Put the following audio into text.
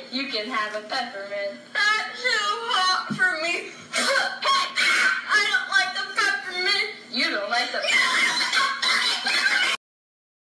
You can have a peppermint. That's too hot for me. Hey! I don't like the peppermint. You don't like the